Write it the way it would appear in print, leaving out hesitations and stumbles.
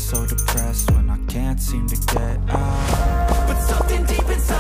so depressed when I can't seem to get out. But something deep inside